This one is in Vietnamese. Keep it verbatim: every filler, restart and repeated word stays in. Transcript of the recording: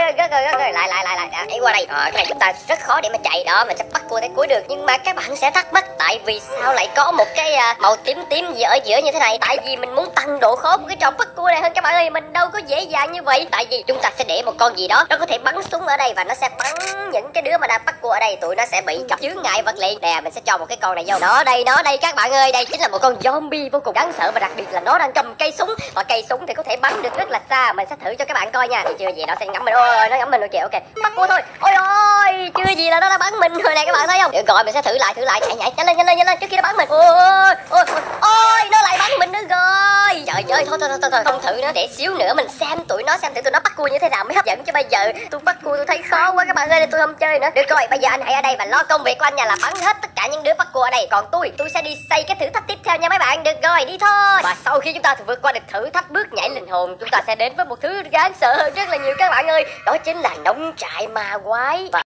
rất rồi, rất rồi, lại lại lại lại chạy qua đây. Ờ, cái này chúng ta rất khó để mà chạy đó, mình sẽ bắt cua tới cuối được. Nhưng mà các bạn sẽ thắc mắc tại vì sao lại có một cái uh, màu tím tím gì ở giữa như thế này? Tại vì mình muốn tăng độ khó của cái trò bắt cua này hơn các bạn ơi, mình đâu có dễ dàng như vậy. Tại vì chúng ta sẽ để một con gì đó nó có thể bắn súng ở đây và nó sẽ bắn những cái đứa mà đang bắt cua ở đây, tụi nó sẽ bị gặp chướng ngại vật liệu. Nè, mình sẽ cho một cái con này vô. Đó đây, nó đây các bạn ơi, đây chính là một con zombie vô cùng đáng sợ và đặc biệt là nó đang cầm cây súng và cây súng thì có thể bắn được rất là xa. Mình sẽ thử cho các bạn coi nha. Thì chưa gì nó sẽ ngắm mình. Ôi, nó ngắm mình rồi kìa. Ok, bắt cua thôi. Ôi ôi, chưa gì là nó đã bắn mình rồi nè các bạn thấy không? Được rồi, mình sẽ thử lại, thử lại, nhảy nhảy, nhanh lên, nhanh lên, nhanh lên trước khi nó bắn mình. Ôi ôi ôi, ôi nó lại bắn mình nữa rồi. Trời ơi, thôi thôi thôi thôi, không thử nữa, để xíu nữa mình xem tụi nó, xem thử tụi nó bắt cua như thế nào mới hấp dẫn. Chứ bây giờ tôi bắt cua tôi thấy khó quá các bạn ơi, nên tôi không chơi nữa. Được rồi, bây giờ anh hãy ở đây và lo công việc của anh nha, là bắn hết tất cả những đứa bắt cua ở đây. Còn tôi, tôi sẽ đi xây cái thử thách tiếp theo nha mấy bạn. Được rồi, đi thôi. Và sau khi chúng ta vượt qua được thử thách bước nhảy linh hồn, chúng ta sẽ đến với một thứ đáng sợ hơn rất là nhiều các bạn ơi. Đó chính là nông trại ma quái. Và